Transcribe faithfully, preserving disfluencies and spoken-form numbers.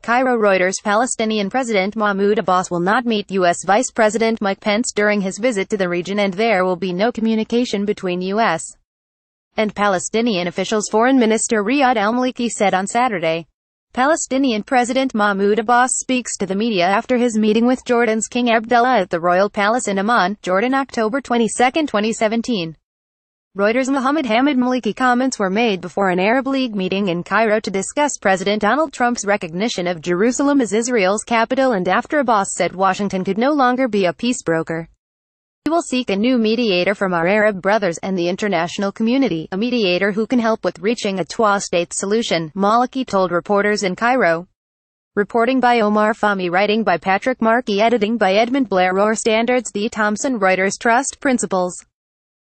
Cairo. Reuters. Palestinian President Mahmoud Abbas will not meet U S Vice President Mike Pence during his visit to the region, and there will be no communication between U S and Palestinian officials, Foreign Minister Riyad AlMaliki said on Saturday. Palestinian President Mahmoud Abbas speaks to the media after his meeting with Jordans King Abdullah at the Royal Palace in Amman, Jordan, October twenty-second, twenty seventeen. REUTERSMuhammad HamedMaliki comments were made before an Arab League meeting in Cairo to discuss President Donald Trump's recognition of Jerusalem as Israel's capital, and after Abbas said Washington could no longer be a peace broker. We will seek a new mediator from our Arab brothers and the international community, a mediator who can help with reaching a two-state solution, Maliki told reporters in Cairo. Reporting by Omar Fahmy, writing by Patrick Markey, editing by Edmund Blair. Roar Standards. The Thomson Reuters Trust Principles.